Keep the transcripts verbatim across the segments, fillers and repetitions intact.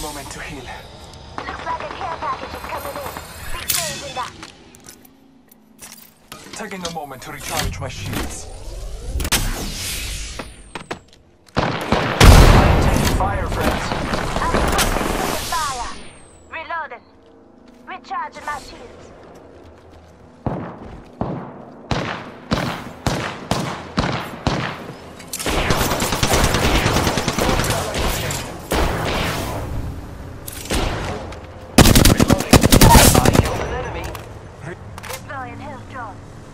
moment to heal. Looks like a care package is coming in. Big change in that. Taking a moment to recharge my shields. Taking fire, friends. I'm taking fire. Reloading. Recharging my shields. Deploying health drone.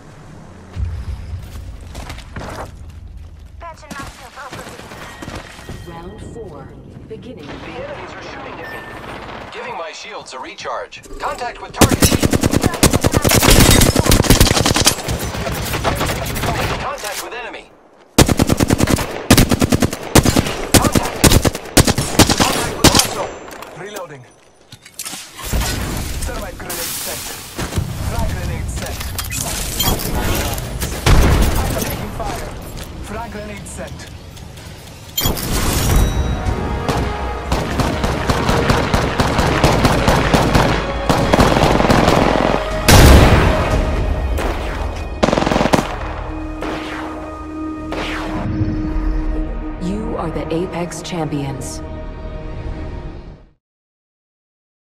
Patching myself up a bit. Round four, beginning. The enemies are shooting at me. Giving my shields a recharge. Contact with target. Contact with enemy. Contact. Contact with hostile. Reloading. Thermite grenade set. Frag grenade set. I'm taking fire. Frag grenade set. You are the Apex Champions.